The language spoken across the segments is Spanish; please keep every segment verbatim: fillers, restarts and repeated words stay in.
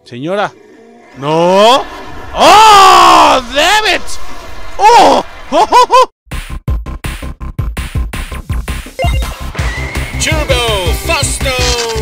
Señora. ¡No! ¡Oh! ¡Damn it! ¡Oh! ¡Oh, oh, oh! Turbo Foston.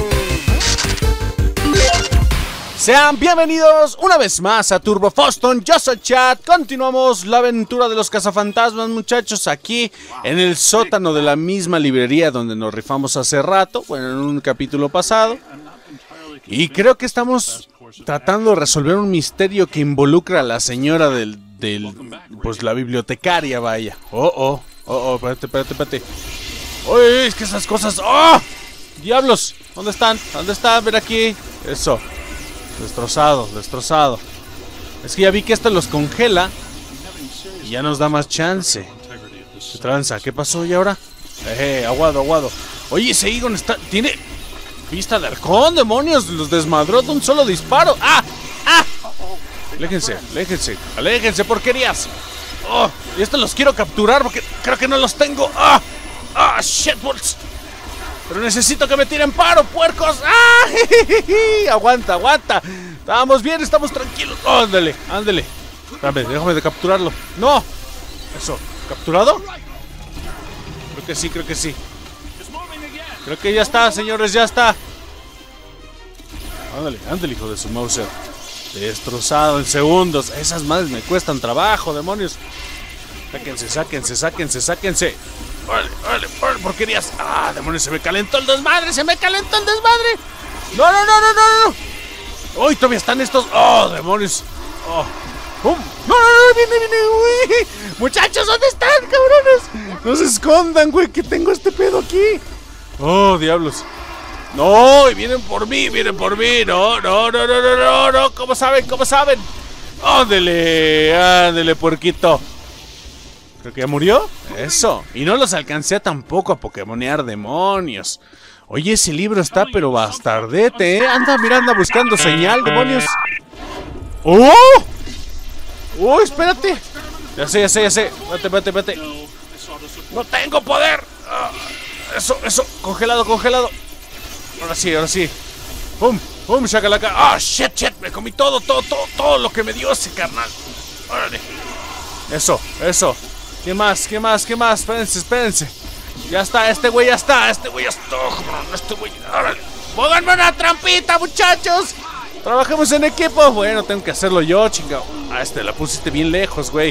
Sean bienvenidos una vez más a Turbo Foston. Yo soy Chad. Continuamos la aventura de los cazafantasmas, muchachos, aquí en el sótano de la misma librería donde nos rifamos hace rato, bueno, en un capítulo pasado. Y creo que estamos tratando de resolver un misterio que involucra a la señora del, del pues la bibliotecaria, vaya. Oh, oh, oh, oh, espérate, espérate, espérate. Oye, es que esas cosas... ¡Oh! ¡Diablos! ¿Dónde están? ¿Dónde están? Ven aquí. Eso. Destrozado, destrozado. Es que ya vi que esto los congela y ya nos da más chance. ¿Qué tranza? ¿Qué pasó y ahora? Eh, aguado, aguado. Oye, ese Egon está... Tiene... Vista de halcón, demonios. Los desmadró de un solo disparo. ¡Ah! ¡Ah! Aléjense, aléjense. Aléjense, porquerías. Oh, y estos los quiero capturar porque creo que no los tengo. ¡Ah! ¡Ah! ¡Shitballs! Pero necesito que me tiren paro, puercos. ¡Ah! Aguanta, aguanta. Estamos bien, estamos tranquilos. Oh, ándale, ándale. Espérame, déjame de capturarlo. ¡No! Eso, ¿capturado? Creo que sí, creo que sí. Creo que ya está, señores, ya está. Ándale, ándale, hijo de su Mauser. Destrozado en segundos. Esas madres me cuestan trabajo, demonios. Sáquense, sáquense, sáquense, sáquense. Órale, órale, órale, porquerías. Ah, demonios, se me calentó el desmadre, se me calentó el desmadre. No, no, no, no, no, no. Uy, todavía están estos. Oh, demonios. Oh. ¡Pum! ¡No, no, no! ¡Viene, viene! ¡Uy! Muchachos, ¿dónde están, cabrones? No se escondan, güey, que tengo este pedo aquí. Oh, diablos. No, y vienen por mí, vienen por mí. No, no, no, no, no, no, no. ¿Cómo saben? ¿Cómo saben? Ándele, ándele, puerquito. Creo que ya murió. Eso. Y no los alcancé tampoco a pokemonear, demonios. Oye, ese libro está pero bastardete, ¿eh? Anda, mira, anda buscando señal, demonios. ¡Oh! ¡Oh, espérate! Ya sé, ya sé, ya sé. Espérate, espérate, espérate. ¡No tengo poder! Ah, eso, eso. Congelado, congelado. Ahora sí, ahora sí. ¡Pum! ¡Pum! ¡Shacalaca! ¡Ah, shit, shit! Me comí todo, todo, todo, todo lo que me dio ese carnal. ¡Órale! Eso, eso. ¿Qué más? ¿Qué más? ¿Qué más? Espérense, espérense. Ya está, este güey ya está. Este güey ya está. Este güey. ¡Órale! ¡Pónganme una trampita, muchachos! Trabajemos en equipo. Bueno, tengo que hacerlo yo, chingado. Ah, este, la pusiste bien lejos, güey.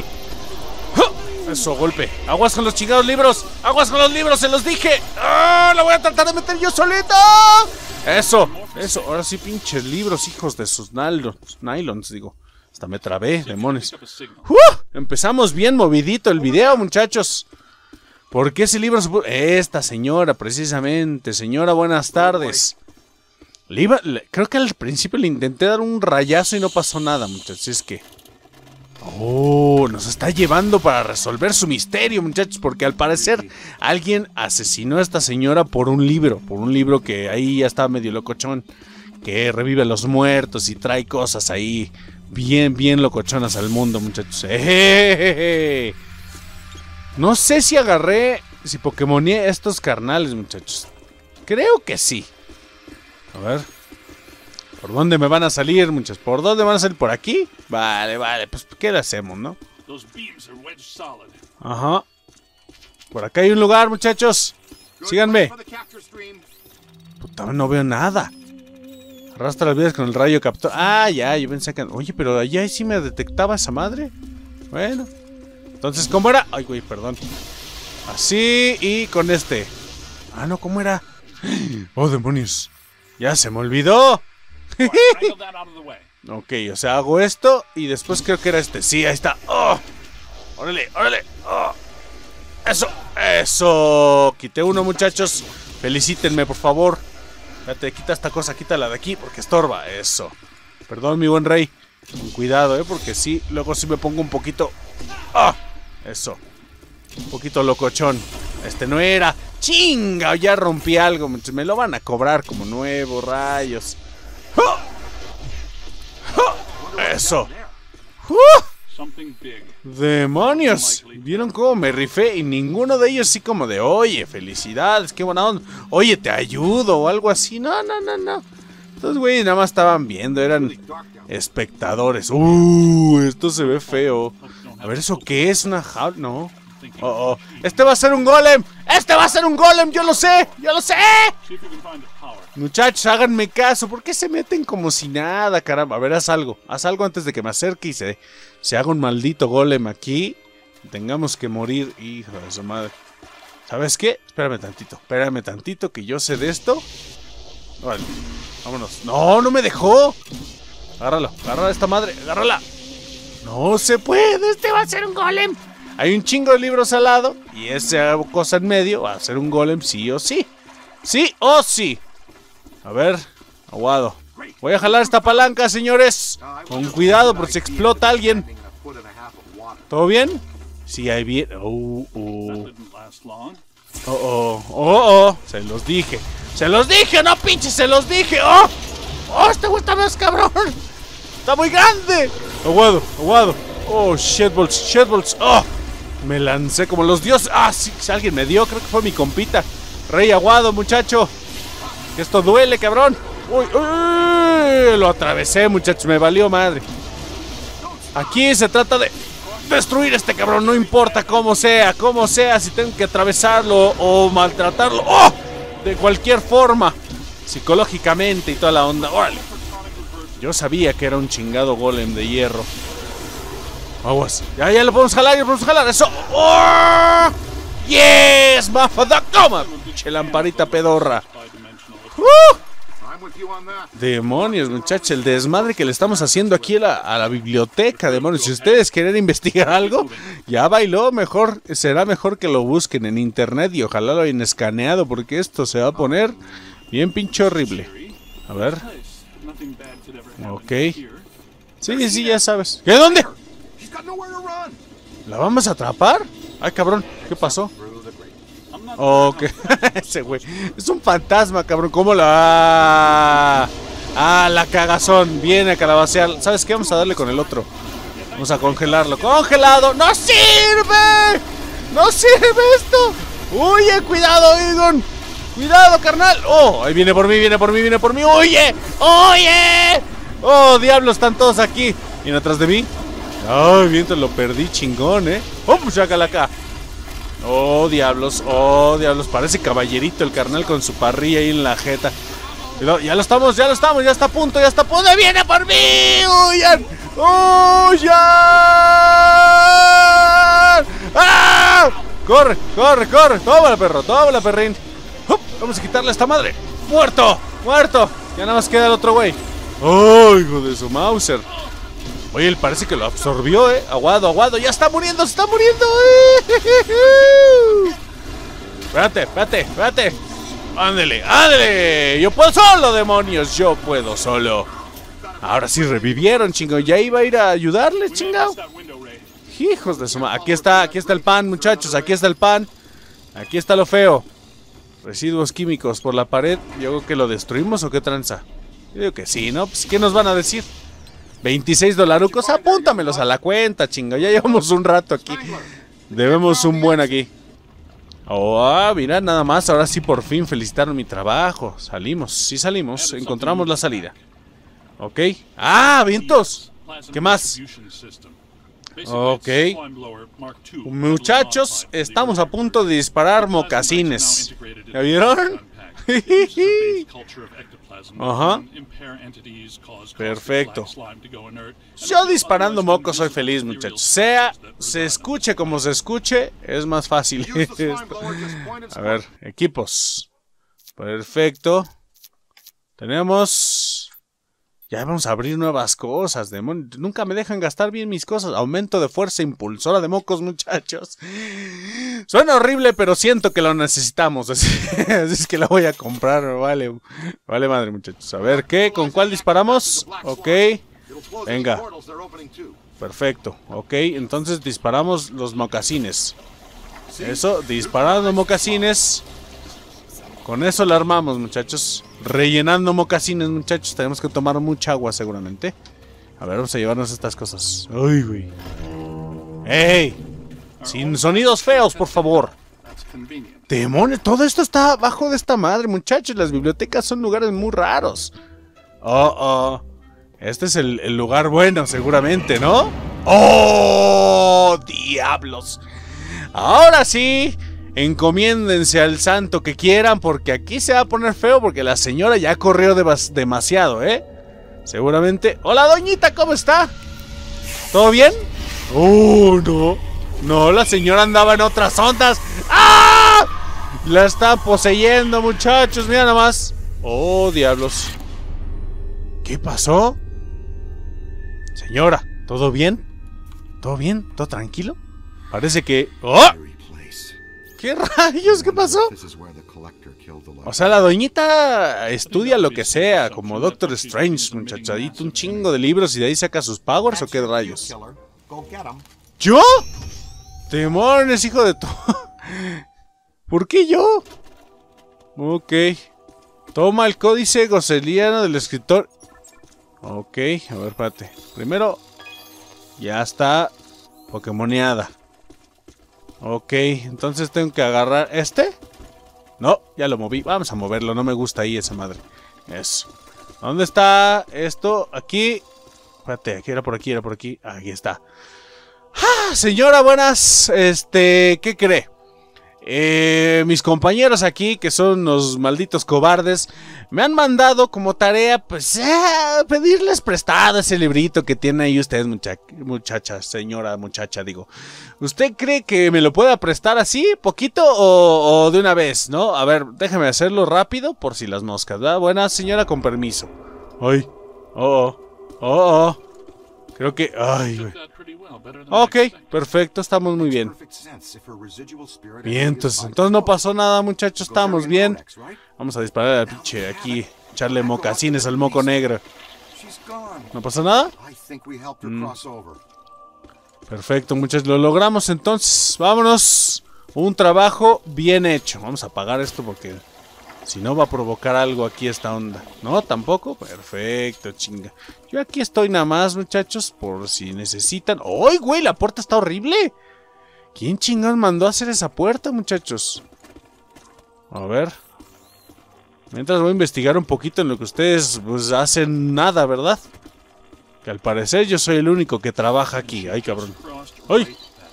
Eso, golpe. Aguas con los chingados libros. Aguas con los libros, se los dije. ¡Ah! ¡La voy a tratar de meter yo solito! Eso, eso. Ahora sí, pinches libros, hijos de sus nylons. Nylons, digo. Hasta me trabé, demonios. ¡Uh! Empezamos bien movidito el video, muchachos. ¿Por qué ese libro se puso? Esta señora, precisamente. Señora, buenas tardes. Le iba, le, creo que al principio le intenté dar un rayazo y no pasó nada, muchachos. Es que... Oh, nos está llevando para resolver su misterio, muchachos. Porque al parecer alguien asesinó a esta señora por un libro. Por un libro que ahí ya está medio locochón. Que revive a los muertos y trae cosas ahí bien, bien locochonas al mundo, muchachos. ¡Ejejeje! No sé si agarré, si pokemoneé estos carnales, muchachos. Creo que sí. A ver. ¿Por dónde me van a salir, muchachos? ¿Por dónde van a salir? ¿Por aquí? Vale, vale, pues ¿qué le hacemos, no? Ajá. Por acá hay un lugar, muchachos. Síganme. Puta, no veo nada. Arrastra las vidas con el rayo captor. Ah, ya, yo pensé que... Oye, pero allá sí me detectaba esa madre. Bueno. Entonces, ¿cómo era? Ay, güey, perdón. Así y con este. Ah, no, ¿cómo era? Oh, demonios. Ya se me olvidó. Ok, o sea, hago esto y después creo que era este. Sí, ahí está. Oh, órale, órale. Oh. Eso, eso. Quité uno, muchachos. Felicítenme, por favor. Espérate, quita esta cosa, quítala de aquí porque estorba. Eso. Perdón, mi buen rey. Con cuidado, eh, porque sí, luego sí me pongo un poquito. Ah, eso. Un poquito locochón. Este no era. Chinga, ya rompí algo. Me lo van a cobrar como nuevo, rayos. ¡Ah! ¡Ah! Eso. ¡Uh! ¡Demonios! ¿Vieron cómo me rifé? Y ninguno de ellos así como de, oye, felicidades, qué buena onda. Oye, te ayudo o algo así. No, no, no, no. Estos güeyes nada más estaban viendo, eran espectadores. Uh, esto se ve feo. A ver, ¿eso qué es? ¿Una jaula? No. Oh, oh. Este va a ser un golem. Este va a ser un golem, yo lo sé. Yo lo sé. Muchachos, háganme caso. ¿Por qué se meten como si nada, caramba? A ver, haz algo. Haz algo antes de que me acerque y se, se haga un maldito golem aquí. Tengamos que morir. Hijo de su madre. ¿Sabes qué? Espérame tantito. Espérame tantito que yo sé de esto. Vale. Vámonos. No, no me dejó. Agárralo. Agárrala a esta madre. Agárrala. No se puede. Este va a ser un golem. Hay un chingo de libros al lado. Y esa cosa en medio va a ser un golem sí o sí. Sí o sí. A ver. Aguado. Voy a jalar esta palanca, señores. Con cuidado por si explota alguien. ¿Todo bien? Sí, ahí bien. Oh, oh. Oh, oh. Oh, oh. Se los dije. ¡Se los dije! ¡No, pinche! ¡Se los dije! ¡Oh! ¡Oh! ¡Este güey está más cabrón! ¡Está muy grande! ¡Aguado! ¡Aguado! ¡Oh! ¡Shitballs! ¡Shitballs! ¡Oh! Me lancé como los dioses. ¡Ah! Sí, si alguien me dio. Creo que fue mi compita. Rey Aguado, muchacho. Que esto duele, cabrón. ¡Uy! ¡Uy! Lo atravesé, muchachos. Me valió madre. Aquí se trata de destruir a este cabrón. No importa cómo sea. Cómo sea. Si tengo que atravesarlo o maltratarlo. ¡Oh! De cualquier forma, psicológicamente y toda la onda. ¡Órale! Yo sabía que era un chingado golem de hierro. Aguas. Ya, ya lo podemos jalar, ya lo podemos jalar. ¡Eso! ¡Oh! ¡Yes! ¡Mafada! ¡Toma! Pinche lamparita pedorra. ¡Uh! Demonios, muchachos, el desmadre que le estamos haciendo aquí a la, a la biblioteca, demonios. Si ustedes quieren investigar algo, ya bailó, mejor, será mejor que lo busquen en internet y ojalá lo hayan escaneado, porque esto se va a poner bien pinche horrible. A ver. Ok. Sí, sí, ya sabes. ¿Qué? ¿Dónde? ¿La vamos a atrapar? Ay, cabrón, ¿qué pasó? Ok, ese güey es un fantasma, cabrón. ¿Cómo la...? Ah, la cagazón. Viene a calabacear. ¿Sabes qué? Vamos a darle con el otro. Vamos a congelarlo. ¡Congelado! ¡No sirve! ¡No sirve esto! ¡Huye! ¡Cuidado, Egon! ¡Cuidado, carnal! ¡Oh! Ahí viene por mí, viene por mí, viene por mí. ¡Huye! ¡Huye! ¡Oh, diablos! Están todos aquí. ¿Viene atrás de mí? ¡Ay, viento! Lo perdí chingón, ¿eh? ¡Oh, pues sácala acá! Oh, diablos, oh, diablos. Parece caballerito el carnal con su parrilla ahí en la jeta. Ya lo estamos, ya lo estamos, ya está a punto, ya está a punto. ¡Viene por mí! ¡Huyan! ¡Huyan! ¡Ah! ¡Corre, corre, corre! ¡Tómala, perro! ¡Tómala, perrín! ¡Up! Vamos a quitarle a esta madre. ¡Muerto! ¡Muerto! Ya nada más queda el otro güey. ¡Oh, hijo de su Mauser! Oye, él parece que lo absorbió, eh. Aguado, aguado. Ya está muriendo, se está muriendo. Espérate, espérate, espérate. Ándele, ándele. Yo puedo solo, demonios. Yo puedo solo. Ahora sí revivieron, chingo. Ya iba a ir a ayudarles, chingado. Hijos de su madre. Aquí está, aquí está el pan, muchachos. Aquí está el pan. Aquí está lo feo. Residuos químicos por la pared. Yo creo que lo destruimos o qué tranza. Yo digo que sí, ¿no? Pues, ¿qué nos van a decir? veintiséis dolarucos, apúntamelos a la cuenta, chingo. Ya llevamos un rato aquí. Debemos un buen aquí. Oh, ah, mira, nada más. Ahora sí, por fin felicitaron mi trabajo. Salimos, sí salimos. Encontramos la salida. Ok. ¡Ah, vientos! ¿Qué más? Ok. Muchachos, estamos a punto de disparar mocasines. ¿Ya vieron? Ajá. Perfecto. Yo disparando mocos soy feliz, muchachos. Sea, se escuche como se escuche, es más fácil. A ver, equipos. Perfecto. Tenemos... Ya vamos a abrir nuevas cosas, demonios. Nunca me dejan gastar bien mis cosas. Aumento de fuerza impulsora de mocos, muchachos. Suena horrible, pero siento que lo necesitamos. Así, así es que la voy a comprar. Vale, vale madre, muchachos. A ver, ¿qué? ¿Con cuál disparamos? Ok. Venga. Perfecto. Ok, entonces disparamos los mocasines. Eso, disparando mocasines. Con eso la armamos, muchachos. Rellenando mocasines, muchachos. Tenemos que tomar mucha agua seguramente. A ver, vamos a llevarnos estas cosas. Ay, güey. ¡Ey! Sin sonidos feos, por favor. Demonios, todo esto está abajo de esta madre, muchachos. Las bibliotecas son lugares muy raros. Oh, oh. Este es el, el lugar bueno, seguramente, ¿no? ¡Oh, diablos! Ahora sí, encomiéndense al santo que quieran, porque aquí se va a poner feo, porque la señora ya corrió de demasiado, ¿eh? Seguramente... ¡Hola, doñita! ¿Cómo está? ¿Todo bien? ¡Oh, no! No, la señora andaba en otras ondas. ¡Ah! La está poseyendo, muchachos. Mira nada más. ¡Oh, diablos! ¿Qué pasó? Señora, ¿todo bien? ¿Todo bien? ¿Todo tranquilo? Parece que... ¡Oh! ¿Qué rayos? ¿Qué pasó? O sea, la doñita estudia lo que sea, como Doctor Strange, muchachadito, un chingo de libros y de ahí saca sus powers, ¿o qué rayos? ¿Yo? Demonios, hijo de tu... ¿Por qué yo? Ok. Toma el códice goseliano del escritor. Ok, a ver, espérate. Primero, ya está pokemoneada. Ok, entonces tengo que agarrar este. No, ya lo moví. Vamos a moverlo, no me gusta ahí esa madre. Eso. ¿Dónde está esto? Aquí. Espérate, aquí era por aquí, era por aquí. Aquí está. ¡Ah, señora, buenas! Este, ¿qué cree? Eh, mis compañeros aquí, que son los malditos cobardes, me han mandado como tarea, pues, eh, pedirles prestado ese librito que tiene ahí usted, mucha muchacha, señora, muchacha, digo. ¿Usted cree que me lo pueda prestar así, poquito o, o de una vez, no? A ver, déjeme hacerlo rápido por si las moscas, ¿verdad? Buena señora, con permiso. Ay, oh, oh, oh, oh. Creo que... Ay, güey. Ok, perfecto, estamos muy bien. Bien, entonces, entonces no pasó nada, muchachos, estamos bien. Vamos a disparar al pinche aquí, echarle mocasines al moco negro. ¿No pasó nada? Mm. Perfecto, muchachos, lo logramos entonces. Vámonos. Un trabajo bien hecho. Vamos a apagar esto porque si no va a provocar algo aquí esta onda. ¿No? ¿Tampoco? Perfecto, chinga. Yo aquí estoy nada más, muchachos, por si necesitan... ¡Ay, güey! La puerta está horrible. ¿Quién chingón mandó a hacer esa puerta, muchachos? A ver. Mientras voy a investigar un poquito en lo que ustedes pues hacen nada, ¿verdad? Que al parecer yo soy el único que trabaja aquí. ¡Ay, cabrón! ¡Ay!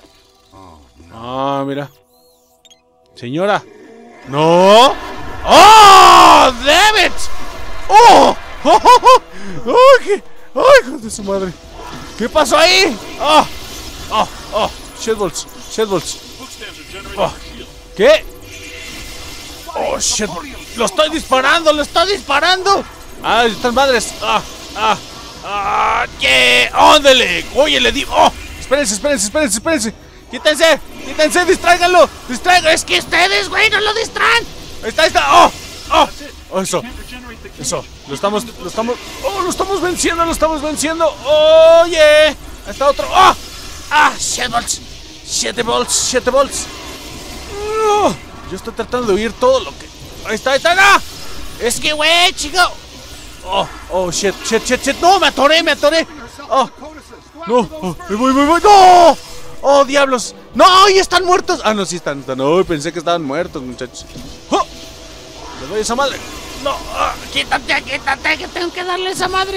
Ah, mira. Señora. ¡No! ¡Oh! ¡Damn it! ¡Oh! ¡Oh! ¡Oh! ¡Oh! ¿Qué? ¡Ay, hijo de su madre! ¿Qué pasó ahí? ¡Oh! ¡Oh! ¡Oh! ¡Shitballs! ¡Shitballs! Oh. ¿Qué? ¡Oh, shit! ¡Lo estoy disparando! ¡Lo estoy disparando! ¡Ah, estas madres! ¡Ah! ¡Ah! ¡Ah! ¿Qué? ¡Óndele! ¡Oye, le di! ¡Oh! Espérense, espérense, espérense, espérense. ¡Quítense! ¡Quítense! ¡Distráiganlo! ¡Distráiganlo! ¡Es que ustedes, güey, no lo distraen! ¡Ahí está, ahí está! ¡Oh! ¡Oh! ¡Oh, eso! Eso, lo estamos, lo estamos, oh, lo estamos venciendo, lo estamos venciendo. Oye, ahí está otro. ¡Oh! ¡Ah! ¡Siete volts! ¡Siete volts! ¡Siete volts! Oh, yo estoy tratando de huir todo lo que... Ahí está, ahí está, ¡no! Es que, güey, chico. Oh, oh, shit, shit, shit, shit. No, me atoré, me atoré. Oh, no, oh, me voy, me voy, no. Oh, diablos. No, y están muertos. Ah, no, sí están, están. Oh, pensé que estaban muertos, muchachos. Oh, le doy esa madre. No, uh, quítate, quítate, que tengo que darle esa madre.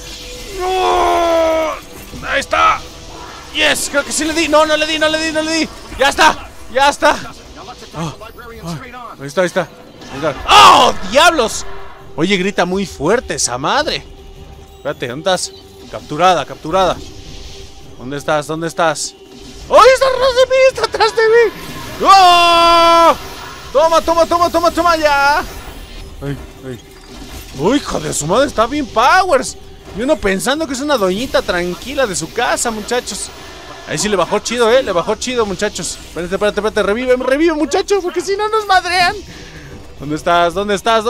No, ahí está. Yes, creo que sí le di. No, no le di, no le di, no le di. Ya está, ya está. Oh, oh, ahí está, ahí está, ahí está. ¡Oh, diablos! Oye, grita muy fuerte esa madre. Espérate, ¿dónde estás? Capturada, capturada. ¿Dónde estás? ¿Dónde estás? ¡Oh, está atrás de mí! ¡Está atrás de mí! ¡Oh! Toma, toma, toma, toma, toma, ya. Ay, ay. Uy, hijo de su madre, está bien powers. Y uno pensando que es una doñita tranquila de su casa, muchachos. Ahí sí le bajó chido, eh, le bajó chido, muchachos. Espérate, espérate, espérate, revive, revive, muchachos, porque si no nos madrean. ¿Dónde estás? ¿Dónde estás?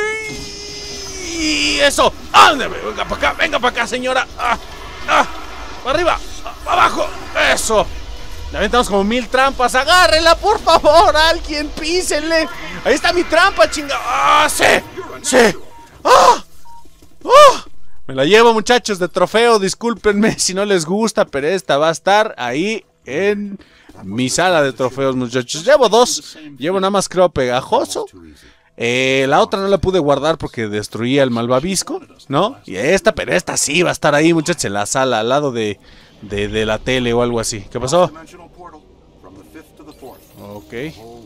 ¡Uy! ¡Eso! ¡Ande! Venga para acá, venga para acá, señora. ¡Ah! ¡Ah! ¡Para arriba! ¡Ah! ¡Abajo! ¡Eso! Le aventamos como mil trampas. ¡Agárrela, por favor! ¡Alguien písenle! ¡Ahí está mi trampa, chinga! ¡Ah, sí! ¡Sí! ¡Ah! ¡Ah! Me la llevo, muchachos, de trofeo. Discúlpenme si no les gusta, pero esta va a estar ahí en mi sala de trofeos, muchachos. Llevo dos. Llevo nada más, creo, pegajoso. Eh, la otra no la pude guardar porque destruía el malvavisco, ¿no? Y esta, pero esta sí va a estar ahí, muchachos, en la sala, al lado de, de, de la tele o algo así. ¿Qué pasó? Ok.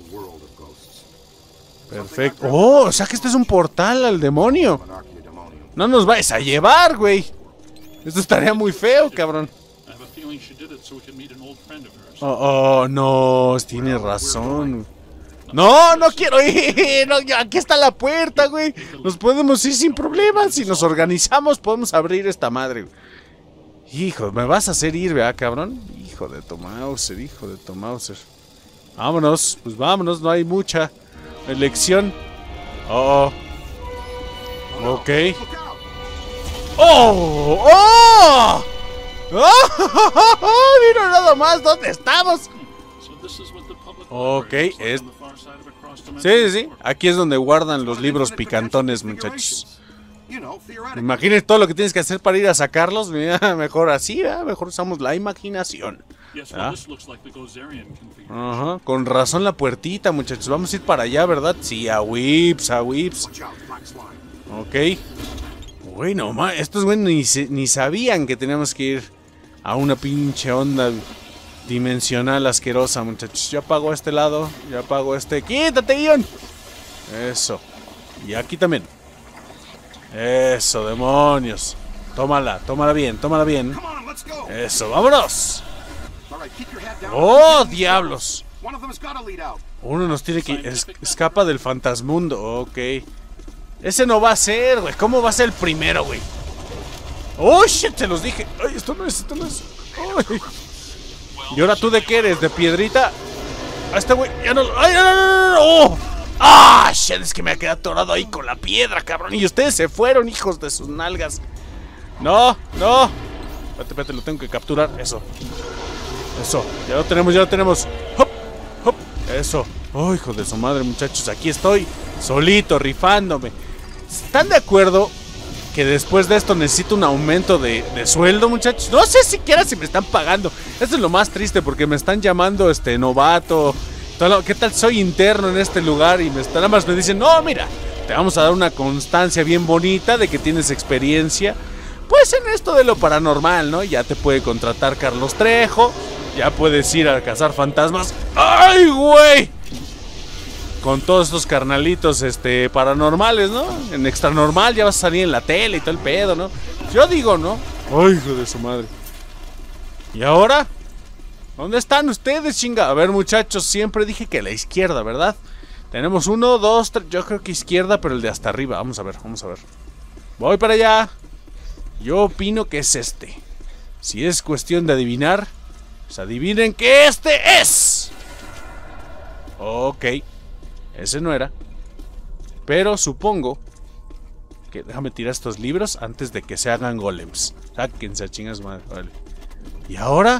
Perfecto. Oh, o sea que este es un portal al demonio. No nos vayas a llevar, güey. Esto estaría muy feo, cabrón. Oh, oh, no, tiene razón. No, no quiero ir. No, aquí está la puerta, güey. Nos podemos ir sin problemas. Si nos organizamos, podemos abrir esta madre. Hijo, me vas a hacer ir, ¿verdad, cabrón? Hijo de Tomauser, hijo de Tomauser. Vámonos, pues vámonos, no hay mucha elección. Oh, oh. Ok. ¡Oh! ¡Oh! ¡Oh! ¡Mira nada más! ¿Dónde estamos? Ok, es... Sí, sí, sí. Aquí es donde guardan los libros picantones, muchachos. Imagínate todo lo que tienes que hacer para ir a sacarlos. Mira, mejor así, ¿eh? Mejor usamos la imaginación. ¿Ah? Ajá, con razón la puertita, muchachos. Vamos a ir para allá, ¿verdad? Sí, a whips, a whips. Ok. Bueno, ma, estos güeyes ni, ni sabían que teníamos que ir a una pinche onda dimensional asquerosa, muchachos. Yo apago este lado, yo apago este. ¡Quítate, guión! Eso. Y aquí también. Eso, demonios. Tómala, tómala bien, tómala bien. Eso, vámonos. ¡Oh, diablos! Uno nos tiene que... Es, escapa del fantasmundo, ok. Ese no va a ser, güey. ¿Cómo va a ser el primero, güey? ¡Oh, shit! Te los dije. ¡Ay, esto no es, esto no es! ¡Ay! ¿Y ahora tú de qué eres? ¿De piedrita? A este güey, ya no... ¡Ay, no, no, no, no! ¡Oh! ¡Ah, shit! Es que me ha quedado atorado ahí con la piedra, cabrón. Y ustedes se fueron, hijos de sus nalgas. ¡No, no! Espérate, espérate, lo tengo que capturar. Eso. Eso. Ya lo tenemos, ya lo tenemos. ¡Hop! ¡Hop! Eso. ¡Oh, hijo de su madre, muchachos! Aquí estoy, solito, rifándome. ¿Están de acuerdo que después de esto necesito un aumento de, de sueldo, muchachos? No sé siquiera si me están pagando. Esto es lo más triste porque me están llamando este novato. ¿Qué tal soy interno en este lugar? Y me están, nada más me dicen, no, mira, te vamos a dar una constancia bien bonita de que tienes experiencia, pues en esto de lo paranormal, ¿no? Ya te puede contratar Carlos Trejo, ya puedes ir a cazar fantasmas. ¡Ay, güey! Con todos estos carnalitos este, paranormales, ¿no? En extranormal ya vas a salir en la tele y todo el pedo, ¿no? Yo digo, ¿no? ¡Ay, hijo de su madre! ¿Y ahora? ¿Dónde están ustedes, chinga? A ver, muchachos, siempre dije que a la izquierda, ¿verdad? Tenemos uno, dos, tres, yo creo que izquierda, pero el de hasta arriba. Vamos a ver, vamos a ver. Voy para allá. Yo opino que es este. Si es cuestión de adivinar, pues adivinen que este es. Ok. Ese no era. Pero supongo que... Déjame tirar estos libros antes de que se hagan golems. Sáquense a chingas madre. Vale. ¿Y ahora?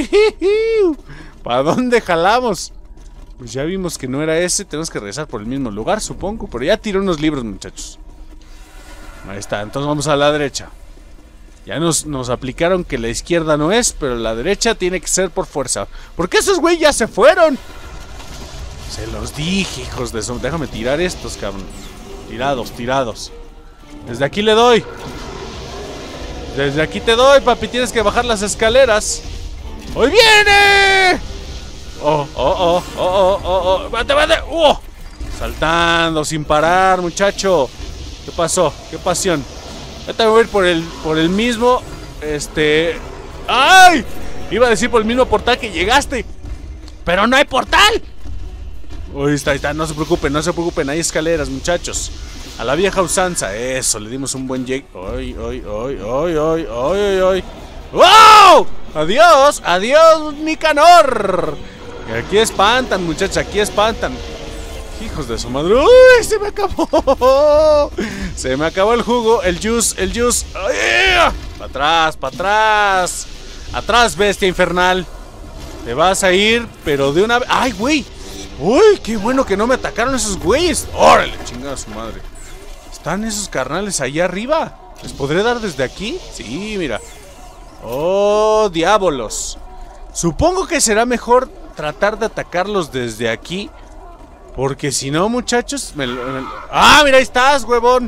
¿Para dónde jalamos? Pues ya vimos que no era ese. Tenemos que regresar por el mismo lugar, supongo. Pero ya tiré unos libros, muchachos. Ahí está, entonces vamos a la derecha. Ya nos, nos aplicaron que la izquierda no es, pero la derecha tiene que ser por fuerza. ¿Por qué esos güey ya se fueron? Se los dije, hijos de eso. Déjame tirar estos, cabrón. Tirados, tirados. Desde aquí le doy. Desde aquí te doy, papi. Tienes que bajar las escaleras. ¡Hoy viene! Oh, oh, oh, oh, oh, oh, oh. ¡Vate, vate! ¡Oh! Saltando sin parar, muchacho. ¿Qué pasó? ¿Qué pasión? Ahorita me voy a ir por el, por el mismo. Este... ¡Ay! Iba a decir por el mismo portal que llegaste. ¡Pero no hay portal! Uy, está, está, no se preocupen, no se preocupen. Hay escaleras, muchachos. A la vieja usanza. Eso, le dimos un buen llegue. ¡Ay, ay, ay, ay, ay, ay, ay! ¡Wow! ¡Adiós! ¡Adiós, Nicanor! Y aquí espantan, muchachos, aquí espantan. Hijos de su madre. ¡Uy! Se me acabó. Se me acabó el jugo, el juice, el juice. ¡Ay! Para atrás, para atrás. Atrás, bestia infernal. Te vas a ir, pero de una vez. ¡Ay, güey! ¡Uy! ¡Qué bueno que no me atacaron esos güeyes! ¡Órale! Chingada su madre. ¿Están esos carnales ahí arriba? ¿Les podré dar desde aquí? Sí, mira. ¡Oh, diablos! Supongo que será mejor tratar de atacarlos desde aquí. Porque si no, muchachos, me, me... ¡Ah, mira, ahí estás, huevón!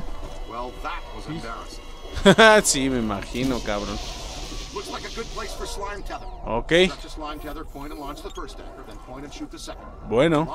Sí, me imagino, cabrón. Ok. Bueno.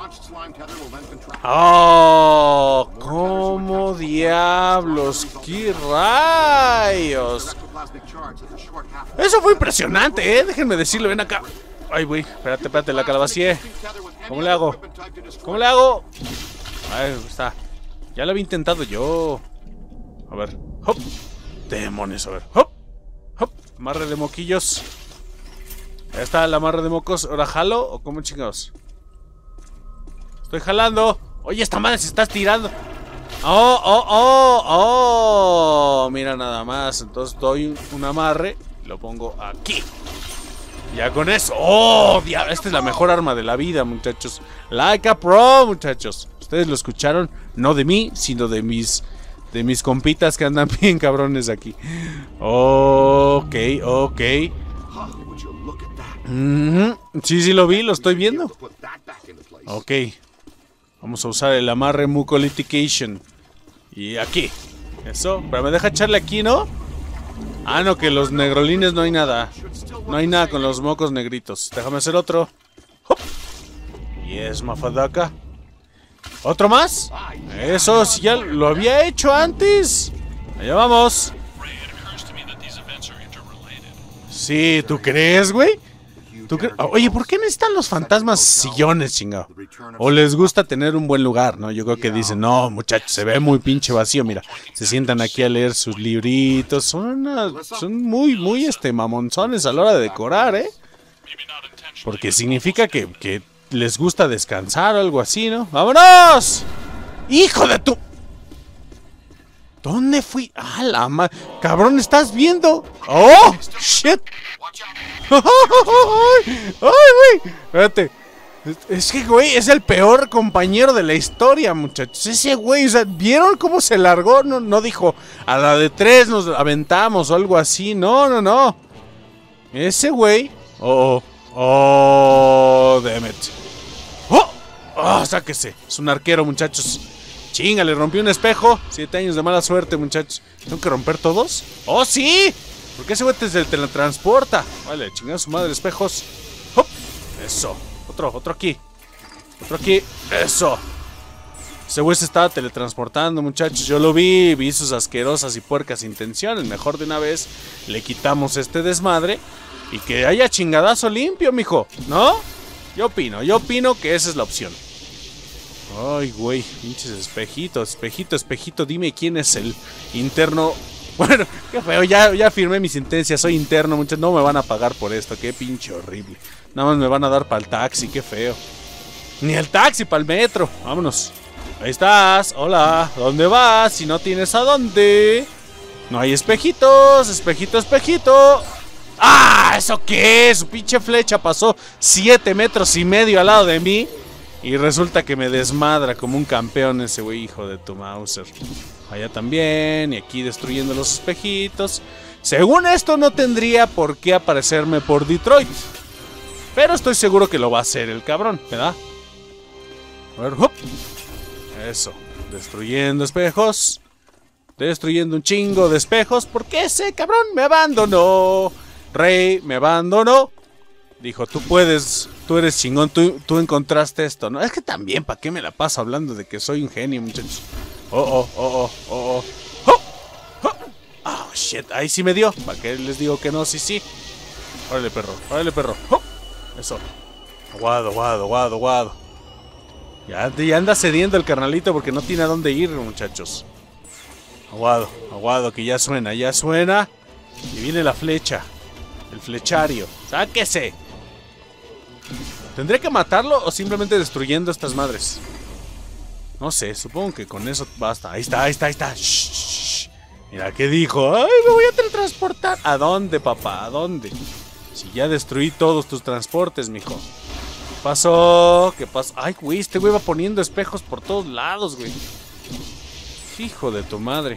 ¡Oh! ¿Cómo diablos? ¡Qué rayos! Eso fue impresionante, ¿eh? Déjenme decirlo, ven acá. Ay, güey, espérate, espérate, la calabacié. ¿Cómo le hago? ¿Cómo le hago? Ahí está. Ya lo había intentado yo. A ver. ¡Hop! Demonios, a ver. ¡Hop! ¡Hop! Amarre de moquillos. Ahí está el amarre de mocos. ¿Ahora jalo o cómo chingados? Estoy jalando. Oye, esta madre se está estirando. ¡Oh, oh, oh! ¡Oh! Mira nada más. Entonces doy un, un amarre y lo pongo aquí. Ya con eso. ¡Oh! Diablo, esta es la mejor arma de la vida, muchachos. Like a pro, muchachos. Ustedes lo escucharon, no de mí, sino de mis de mis compitas que andan bien cabrones aquí. Ok, ok. Mm-hmm. Sí, sí lo vi, lo estoy viendo. Ok. Vamos a usar el amarre mucolitication. Y aquí. Eso, pero me deja echarle aquí, ¿no? Ah, no, que los negrolines no hay nada. No hay nada con los mocos negritos. Déjame hacer otro. ¡Hop! Yes, mafadaca. ¿Otro más? Eso, si ya lo había hecho antes. Allá vamos. Sí, ¿tú crees, güey? ¿Tú cre- Oye, ¿por qué necesitan los fantasmas sillones, chingado? O les gusta tener un buen lugar, ¿no? Yo creo que dicen, no, muchachos, se ve muy pinche vacío, mira. Se sientan aquí a leer sus libritos. Son, una, son muy, muy, este, mamonzones a la hora de decorar, ¿eh? Porque significa que, que les gusta descansar o algo así, ¿no? ¡Vámonos! ¡Hijo de tu! ¿Dónde fui? ¡Ah, la madre! ¡Cabrón, estás viendo! ¡Oh! ¡Shit! ¡Ay, güey! Espérate. Es que, güey, es el peor compañero de la historia, muchachos. Ese güey, o sea, ¿vieron cómo se largó? No, no dijo, a la de tres nos aventamos o algo así. No, no, no. Ese güey... Oh, oh, oh, damn it. ¡Oh! ¡Oh, sáquese! Es un arquero, muchachos. Chinga, le rompí un espejo. Siete años de mala suerte, muchachos. ¿Tengo que romper todos? ¡Oh, sí! ¿Por qué ese güey te teletransporta? Vale, chingada su madre, espejos. ¡Hop! Eso. Otro, otro aquí. Otro aquí. Eso. Ese güey se estaba teletransportando, muchachos. Yo lo vi. Vi sus asquerosas y puercas intenciones. Mejor de una vez le quitamos este desmadre. Y que haya chingadazo limpio, mijo. ¿No? Yo opino. Yo opino que esa es la opción. Ay, güey. Pinches espejitos. Espejito, espejito. Dime quién es el interno. Bueno, qué feo, ya, ya firmé mi sentencia, soy interno, muchachos, no me van a pagar por esto, qué pinche horrible. Nada más me van a dar para el taxi, qué feo. Ni el taxi, para el metro, vámonos. Ahí estás, hola, ¿dónde vas? Si no tienes a dónde. No hay espejitos, espejito, espejito. ¡Ah! ¿Eso qué es? Su pinche flecha pasó siete metros y medio al lado de mí. Y resulta que me desmadra como un campeón ese güey, hijo de tu Mauser. Allá también, y aquí destruyendo los espejitos. Según esto no tendría por qué aparecerme por Detroit. Pero estoy seguro que lo va a hacer el cabrón, ¿verdad? A ver, ¡hop! Eso, destruyendo espejos. Destruyendo un chingo de espejos. Porque ese cabrón me abandonó. Rey me abandonó. Dijo, tú puedes, tú eres chingón, tú, tú encontraste esto, ¿no? Es que también, ¿para qué me la paso hablando de que soy un genio, muchachos? Oh, oh, oh, oh, oh, oh. Oh, oh. Oh, shit, ahí sí me dio. ¿Para qué les digo que no? Sí, sí. Órale, perro, órale, perro. Oh. Eso. Aguado, aguado, aguado, aguado. Ya, ya anda cediendo el carnalito porque no tiene a dónde ir, muchachos. Aguado, aguado, que ya suena, ya suena. Y viene la flecha. El flechario. ¡Sáquese! ¿Tendré que matarlo o simplemente destruyendo estas madres? No sé, supongo que con eso basta. Ahí está, ahí está, ahí está. Shh, shh. Mira qué dijo. ¡Ay, me voy a teletransportar! ¿A dónde, papá? ¿A dónde? Si ya destruí todos tus transportes, mijo. ¿Qué pasó? ¿Qué pasó? Ay, güey, este güey va poniendo espejos por todos lados, güey. Hijo de tu madre.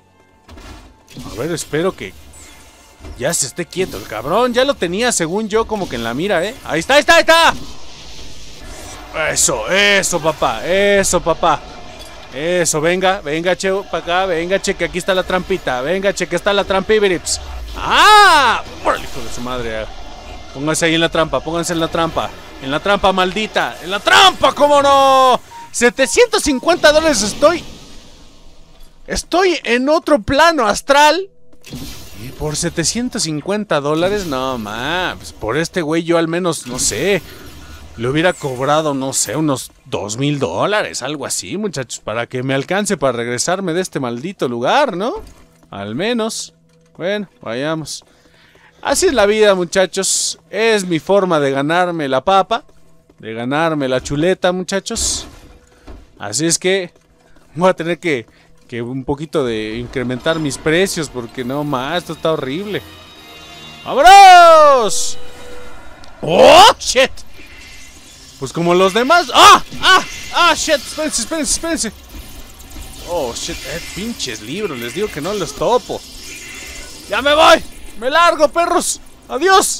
A ver, espero que ya se esté quieto el cabrón. Ya lo tenía, según yo, como que en la mira, ¿eh? Ahí está, ahí está, ahí está. Eso, eso, papá. Eso, papá. Eso, venga, venga, che, para acá. Venga, che, que aquí está la trampita. Venga, che, que está la trampibirips. ¡Ah! ¡Por el hijo de su madre! Pónganse ahí en la trampa, pónganse en la trampa. En la trampa, maldita. En la trampa, ¿cómo no? setecientos cincuenta dólares estoy. Estoy en otro plano astral. Y por setecientos cincuenta dólares, no mames. Por este güey yo al menos, no sé, le hubiera cobrado, no sé, unos dos mil dólares, algo así, muchachos, para que me alcance para regresarme de este maldito lugar, ¿no? Al menos. Bueno, vayamos. Así es la vida, muchachos. Es mi forma de ganarme la papa, de ganarme la chuleta, muchachos. Así es que voy a tener que, que un poquito de incrementar mis precios, porque no más, esto está horrible. ¡Vámonos! ¡Oh, shit! Pues como los demás. ¡Ah! ¡Ah! ¡Ah, shit! Espérense, espérense, espérense. Oh, shit, eh, pinches libros, les digo que no los topo. ¡Ya me voy! ¡Me largo, perros! ¡Adiós!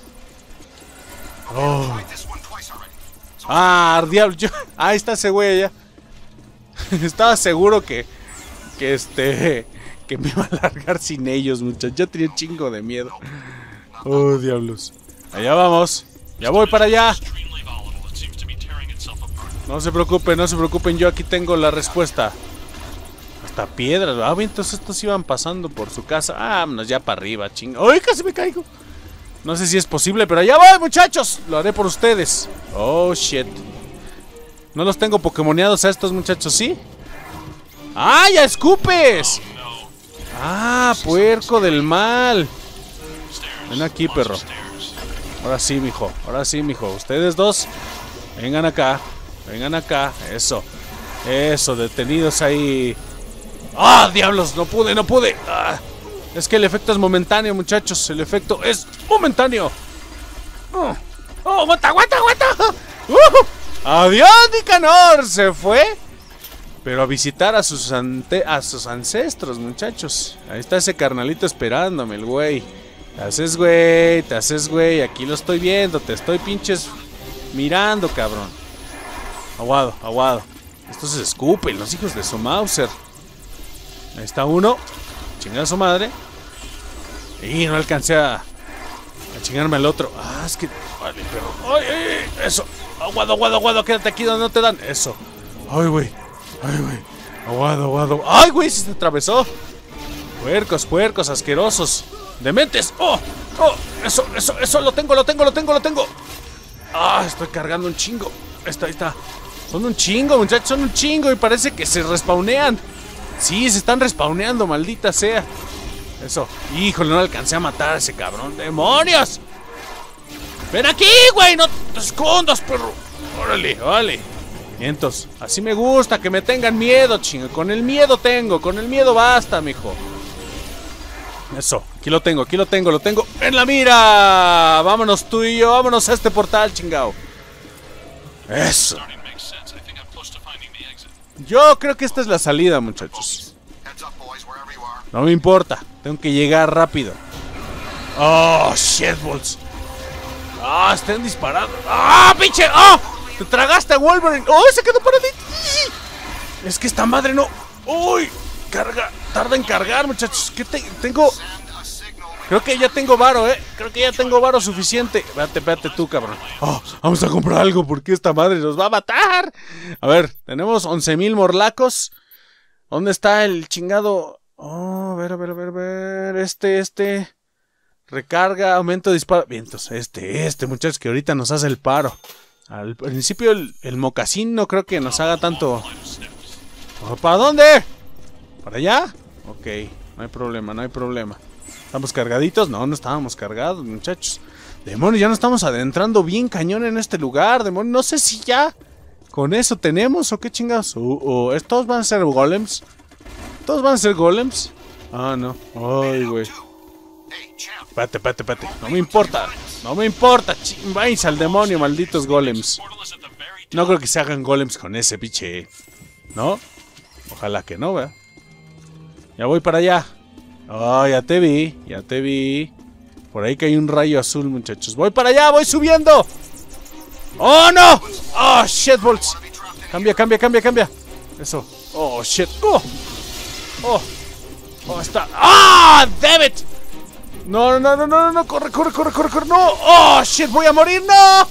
Oh. Ah, diablo, yo... Ahí está ese güey ya. Estaba seguro que... Que este... Que me iba a largar sin ellos, muchachos. Yo tenía un chingo de miedo. Oh, diablos. Allá vamos. Ya voy para allá. No se preocupen, no se preocupen. Yo aquí tengo la respuesta. Hasta piedras. Ah, entonces estos iban pasando por su casa. Ah, vámonos ya para arriba, chinga. ¡Ay, casi me caigo! No sé si es posible, pero allá voy, muchachos. Lo haré por ustedes. Oh, shit. No los tengo pokemoneados a estos muchachos, ¿sí? ¡Ah, ya escupes! ¡Ah, puerco del mal! Ven aquí, perro. Ahora sí, mijo. Ahora sí, mijo. Ustedes dos, vengan acá. Vengan acá. Eso. Eso, detenidos ahí. ¡Ah, diablos! No pude, no pude. Ah, es que el efecto es momentáneo, muchachos. El efecto es momentáneo. ¡Oh! ¡Oh, aguanta, aguanta, aguanta! ¡Uh! ¡Adiós, Nicanor! Se fue. Pero a visitar a sus, ante a sus ancestros, muchachos. Ahí está ese carnalito esperándome, el güey. Te haces güey, te haces güey. Aquí lo estoy viendo, te estoy pinches mirando, cabrón. Aguado, aguado. Estos se escupen, los hijos de su Mauser. Ahí está uno. Chingar a su madre. Y no alcancé a, a chingarme al otro. Ah, es que... Vale, pero... ¡Ay, ay! Eso. Aguado, aguado, aguado. Quédate aquí donde no te dan. Eso. Ay, güey. Ay, güey. Aguado, aguado. ¡Ay, güey! Se atravesó. Puercos, puercos, asquerosos. ¡Dementes! ¡Oh! ¡Oh! Eso, eso, eso. Lo tengo, lo tengo, lo tengo, lo tengo. ¡Ah! Estoy cargando un chingo. Ahí está, ahí está. Son un chingo, muchachos. Son un chingo. Y parece que se respawnean. Sí, se están respawneando, maldita sea. Eso. Híjole, no alcancé a matar a ese cabrón. ¡Demonios! ¡Ven aquí, güey! ¡No te escondas, perro! ¡Órale, vale! Entonces, así me gusta, que me tengan miedo, chingo. Con el miedo tengo, con el miedo basta, mijo. Eso, aquí lo tengo, aquí lo tengo, lo tengo en la mira. Vámonos tú y yo, vámonos a este portal, chingao. Eso. Yo creo que esta es la salida, muchachos. No me importa, tengo que llegar rápido. Oh, shitballs. Ah, están disparando. Ah, pinche. Ah, te tragaste a Wolverine. Oh, se quedó paradito. Es que esta madre no. Uy, carga, tarda en cargar, muchachos. ¿Qué te... tengo? Creo que ya tengo varo, eh. Creo que ya tengo varo suficiente. Espérate, espérate tú, cabrón. Oh, vamos a comprar algo porque esta madre nos va a matar. A ver, tenemos once mil morlacos. ¿Dónde está el chingado? Oh, a ver, a ver, a ver, a ver. Este, este. Recarga, aumento de disparo. Bien, entonces este, este, muchachos, que ahorita nos hace el paro. Al principio el, el mocasín no creo que nos haga tanto. ¿Para dónde? ¿Para allá? Ok, no hay problema, no hay problema. ¿Estamos cargaditos? No, no estábamos cargados, muchachos. Demonios, ya nos estamos adentrando bien cañón en este lugar, demonios. No sé si ya con eso tenemos o qué chingados. Uh, uh, ¿Estos van a ser golems? ¿Todos van a ser golems? Ah, no. Ay, güey. Espérate, espérate, espérate. No me importa. No me importa. Váyanse al demonio, malditos golems. No creo que se hagan golems con ese pinche. ¿No? Ojalá que no, ¿verdad? Ya voy para allá. Oh, ya te vi. Ya te vi. Por ahí que hay un rayo azul, muchachos. Voy para allá, voy subiendo. ¡Oh, no! Oh, shit, Bolts. Cambia, cambia, cambia, cambia. Eso. Oh, shit. Oh. Oh. Oh, está. ¡Ah! ¡Damn it! No, no, no, no, no, no. Corre, corre, corre, corre, corre. No. Oh, shit. Voy a morir. No.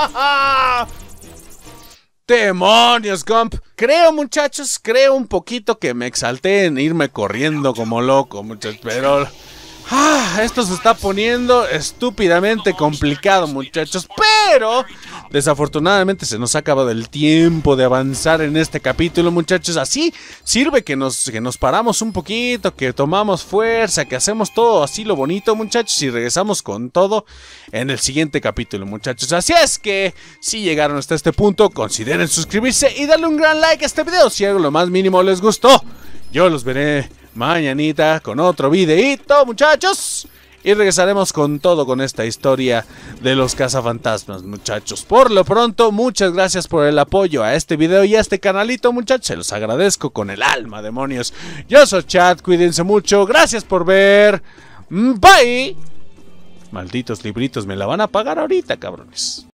¡Demonios, Gump! Creo, muchachos, creo un poquito que me exalté en irme corriendo como loco, muchachos, pero... Ah, esto se está poniendo estúpidamente complicado, muchachos, pero desafortunadamente se nos ha acabado el tiempo de avanzar en este capítulo, muchachos. Así sirve que nos, que nos paramos un poquito, que tomamos fuerza, que hacemos todo así lo bonito, muchachos, y regresamos con todo en el siguiente capítulo, muchachos. Así es que, si llegaron hasta este punto, consideren suscribirse y darle un gran like a este video si algo lo más mínimo les gustó. Yo los veré mañanita con otro videito, muchachos, y regresaremos con todo con esta historia de los cazafantasmas, muchachos. Por lo pronto, muchas gracias por el apoyo a este video y a este canalito, muchachos. Se los agradezco con el alma, demonios. Yo soy Chad, cuídense mucho, gracias por ver. Bye. Malditos libritos, me la van a pagar ahorita, cabrones.